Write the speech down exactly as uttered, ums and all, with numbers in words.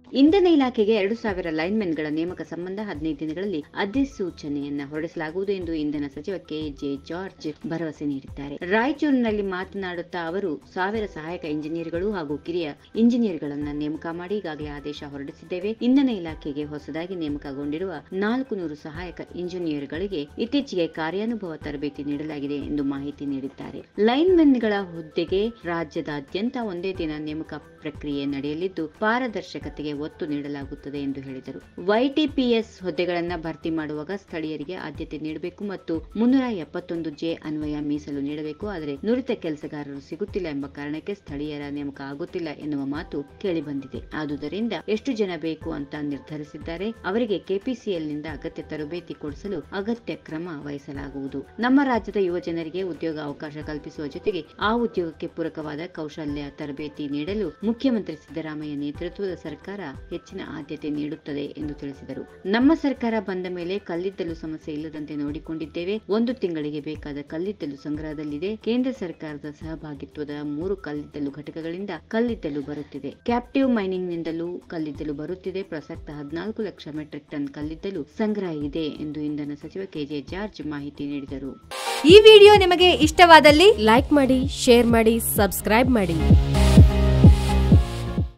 ಇಂಧನ ಇಲಾಖೆಗೆ ಎರಡು ಸಾವಿರ ಲೈನ್ಮೆನ್ಗಳ ನೇಮಕ ಸಂಬಂಧ ಹದಿನೈದು ದಿನಗಳಲ್ಲಿ ಅಧಿಸೂಚನೆಯನ್ನ ಹೊರಡಿಸಲಾಗುವುದು ಎಂದು ಇಂಧನ ಸಚಿವ ಕೆ ಜೆ ಜಾರ್ಜ್ ಭರವಸೆ ನೀಡಿದ್ದಾರೆ. ರಾಯಚೂರಿನಲ್ಲಿ ಮಾತನಾಡುತ್ತಾ ಅವರು ಸಾವಿರ ಸಹಾಯಕ ಇಂಜಿನಿಯರ್ಗಳು ಹಾಗೂ ಕಿರಿಯ ಇಂಜಿನಿಯರ್ಗಳನ್ನ ನೇಮಕ ಮಾಡಿ ಈಗಾಗಲೇ ಆದೇಶ ಹೊರಡಿಸಿದ್ದೇವೆ. ಇಂಧನ ಇಲಾಖೆಗೆ ಹೊಸದಾಗಿ ನೇಮಕಗೊಂಡಿರುವ ನಾಲ್ಕು ನೂರು ಸಹಾಯಕ ಇಂಜಿನಿಯರ್ಗಳಿಗೆ ಇತ್ತೀಚೆಗೆ ಕಾರ್ಯಾನುಭವ ತರಬೇತಿ ನೀಡಲಾಗಿದೆ ಎಂದು ಮಾಹಿತಿ ನೀಡಿದ್ದಾರೆ. ಲೈನ್ಮೆನ್ಗಳ ಹುದ್ದೆಗೆ ರಾಜ್ಯದಾದ್ಯಂತ ಒಂದೇ ದಿನ ನೇಮಕ ಪ್ರಕ್ರಿಯೆ ನಡೆಯಲಿದ್ದು ಪಾರದರ್ಶಕತೆಗೆ ಒತ್ತು ನೀಡಲಾಗುತ್ತದೆ ಎಂದು ಹೇಳಿದರು. ವೈಟಿಪಿಎಸ್ ಹುದ್ದೆಗಳನ್ನು ಭರ್ತಿ ಮಾಡುವಾಗ ಸ್ಥಳೀಯರಿಗೆ ಆದ್ಯತೆ ನೀಡಬೇಕು ಮತ್ತು ಮುನ್ನೂರ ಎಪ್ಪತ್ತೊಂದು ಜೆ ಅನ್ವಯ ಮೀಸಲು ನೀಡಬೇಕು. ಆದರೆ ನುರಿತ ಕೆಲಸಗಾರರು ಸಿಗುತ್ತಿಲ್ಲ ಎಂಬ ಕಾರಣಕ್ಕೆ ಸ್ಥಳೀಯರ ನೇಮಕ ಆಗುತ್ತಿಲ್ಲ ಎನ್ನುವ ಮಾತು ಕೇಳಿಬಂದಿದೆ. ಆದುದರಿಂದ ಎಷ್ಟು ಜನ ಬೇಕು ಅಂತ ನಿರ್ಧರಿಸಿದ್ದಾರೆ. ಅವರಿಗೆ ಕೆಪಿಸಿಎಲ್ನಿಂದ ಅಗತ್ಯ ತರಬೇತಿ ಕೊಡಿಸಲು ಅಗತ್ಯ ಕ್ರಮ ವಹಿಸಲಾಗುವುದು. ನಮ್ಮ ರಾಜ್ಯದ ಯುವ ಜನರಿಗೆ ಉದ್ಯೋಗ ಅವಕಾಶ ಕಲ್ಪಿಸುವ ಜೊತೆಗೆ ಆ ಉದ್ಯೋಗಕ್ಕೆ ಪೂರಕವಾದ ಕೌಶಲ್ಯ ತರಬೇತಿ ನೀಡಲು ಮುಖ್ಯಮಂತ್ರಿ ಸಿದ್ದರಾಮಯ್ಯ ನೇತೃತ್ವದ ಸರ್ಕಾರ ಹೆಚ್ಚಿನ ಆದ್ಯತೆ ನೀಡುತ್ತದೆ ಎಂದು ತಿಳಿಸಿದರು. ನಮ್ಮ ಸರ್ಕಾರ ಬಂದ ಮೇಲೆ ಕಲ್ಲಿದ್ದಲು ಸಮಸ್ಯೆ ಇಲ್ಲದಂತೆ ನೋಡಿಕೊಂಡಿದ್ದೇವೆ. ಒಂದು ತಿಂಗಳಿಗೆ ಬೇಕಾದ ಕಲ್ಲಿದ್ದಲು ಸಂಗ್ರಹದಲ್ಲಿದೆ. ಕೇಂದ್ರ ಸರ್ಕಾರದ ಸಹಭಾಗಿತ್ವದ ಮೂರು ಕಲ್ಲಿದ್ದಲು ಘಟಕಗಳಿಂದ ಕಲ್ಲಿದ್ದಲು ಬರುತ್ತಿದೆ. ಕ್ಯಾಪ್ಟಿವ್ ಮೈನಿಂಗ್ ನಿಂದಲೂ ಕಲ್ಲಿದ್ದಲು ಬರುತ್ತಿದೆ. ಪ್ರಸಕ್ತ ಹದಿನಾಲ್ಕು ಲಕ್ಷ ಮೆಟ್ರಿಕ್ ಟನ್ ಕಲ್ಲಿದ್ದಲು ಸಂಗ್ರಹ ಇದೆ ಎಂದು ಇಂಧನ ಸಚಿವ ಕೆ ಜೆ ಜಾರ್ಜ್ ಮಾಹಿತಿ ನೀಡಿದರು. ಈ ವಿಡಿಯೋ ನಿಮಗೆ ಇಷ್ಟವಾದಲ್ಲಿ ಲೈಕ್ ಮಾಡಿ, ಶೇರ್ ಮಾಡಿ, ಸಬ್ಸ್ಕ್ರೈಬ್ ಮಾಡಿ.